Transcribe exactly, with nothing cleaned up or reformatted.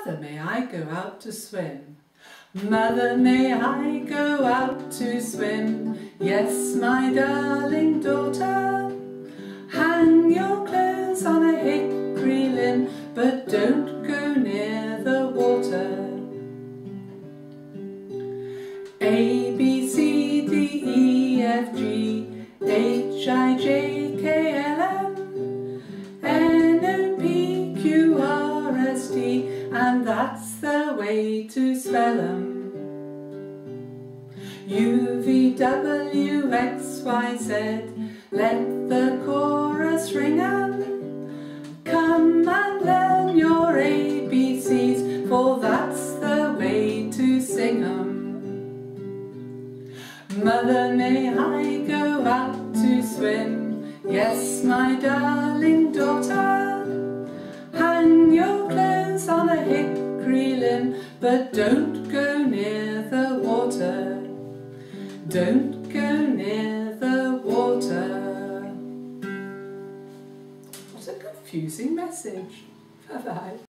Mother, may I go out to swim? Mother, may I go out to swim? Yes, my darling daughter. Hang your clothes on a hickory limb, but don't go near the water. A, B, C, D, E, F, G, H, I, J, K, L, M, N, O, P, Q, R, S, T, and that's the way to spell 'em. U, V, W, X, Y, Z, let the chorus ring 'em. Come and learn your A B Cs, for that's the way to sing 'em. Mother, may I go out to swim? Yes, my darling daughter. Hang your clothes on a hickory limb, but don't go near the water. Don't go near the water. What a confusing message. Bye-bye.